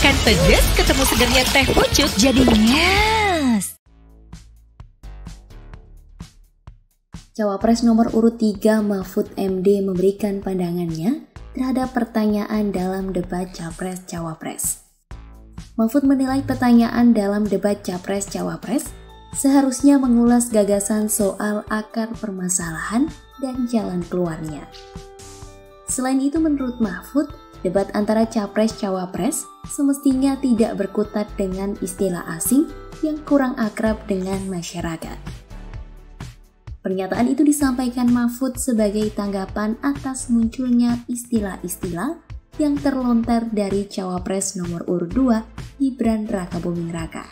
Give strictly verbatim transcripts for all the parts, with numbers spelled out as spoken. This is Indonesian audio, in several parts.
masakan pedas ketemu segernya teh pucuk jadi nyes. Cawapres nomor urut tiga Mahfud M D memberikan pandangannya terhadap pertanyaan dalam debat Capres-Cawapres. Mahfud menilai pertanyaan dalam debat Capres-Cawapres seharusnya mengulas gagasan soal akar permasalahan dan jalan keluarnya. Selain itu, menurut Mahfud, debat antara Capres-Cawapres semestinya tidak berkutat dengan istilah asing yang kurang akrab dengan masyarakat. Pernyataan itu disampaikan Mahfud sebagai tanggapan atas munculnya istilah-istilah yang terlontar dari Cawapres nomor urut dua Gibran Rakabuming Raka.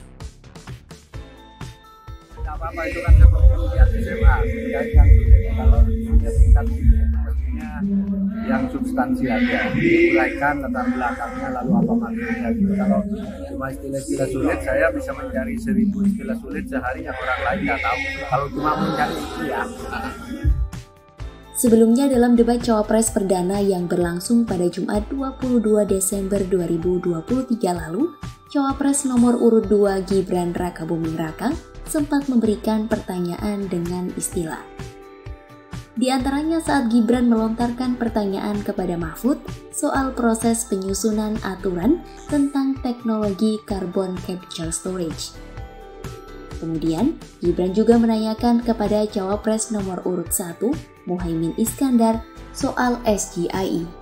Tidak apa-apa, itu kan seperti ujian S M A, ya, yang kalau ujian tingkat tinggi mestinya yang substansi aja, uraikan latar belakangnya lalu apa maksudnya. Gitu. Kalau cuma istilah-istilah sulit, saya bisa mencari seribu istilah sulit sehari yang orang lain nggak tahu. Kalau cuma mencari itu ya. Sebelumnya dalam debat Cawapres perdana yang berlangsung pada Jumat dua puluh dua Desember dua ribu dua puluh tiga lalu, Cawapres nomor urut dua Gibran Rakabuming Raka sempat memberikan pertanyaan dengan istilah. Di antaranya saat Gibran melontarkan pertanyaan kepada Mahfud soal proses penyusunan aturan tentang teknologi carbon capture storage. Kemudian, Gibran juga menanyakan kepada Cawapres nomor urut satu, Muhaimin Iskandar, soal S G I E.